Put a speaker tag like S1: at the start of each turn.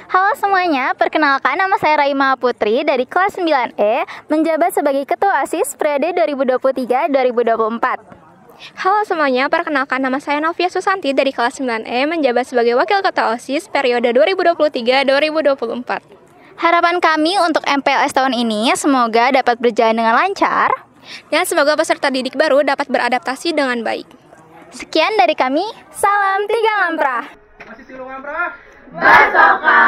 S1: Halo semuanya, perkenalkan nama saya Raima Putri dari kelas 9E, menjabat sebagai Ketua OSIS periode 2023-2024.
S2: Halo semuanya, perkenalkan nama saya Novia Susanti dari kelas 9E, menjabat sebagai Wakil Ketua OSIS periode 2023-2024.
S1: Harapan kami untuk MPLS tahun ini semoga dapat berjalan dengan lancar
S2: dan semoga peserta didik baru dapat beradaptasi dengan baik.
S1: Sekian dari kami, salam 3 Ngamprah.
S3: Masih 3 Ngamprah.
S1: Bersoka.